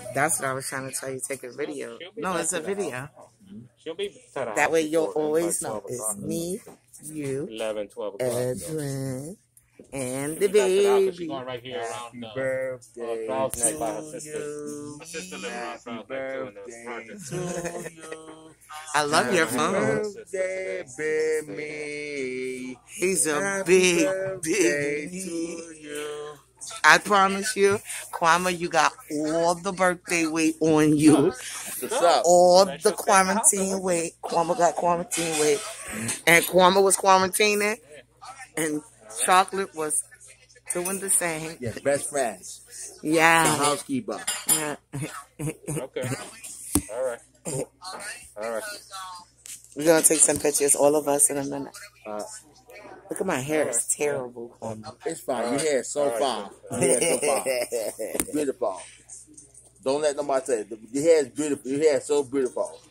That's what I was trying to tell you. Take a video. No, it's a video. She'll be to the That way house you'll before always like know 12 it's o'clock. me, you, 11, 12 o'clock. Edwin, and She'll the be back to the house 'cause baby. she's going right here around Birthday Crow's Neck by her to sister. you. Her sister lives around Crow's Neck too in the project. To you. I love your Happy phone. birthday, baby. He's a Happy big, birthday big. to you. I promise you, Kwame, you got all the birthday weight on you. What's up? All the quarantine weight. Kwame got quarantine weight. And Kwame was quarantining. And Chocolate was doing the same. Yes, best friends. The Yeah. housekeeper. Yeah. Okay. All right. Cool. All right. We're going to take some pictures, all of us, in a minute. Look at my hair. It's terrible, Kwame. It's fine. Your hair is so fine. Your hair is so fine. It's beautiful. Don't let nobody say it. Your hair is beautiful. Your hair is so beautiful.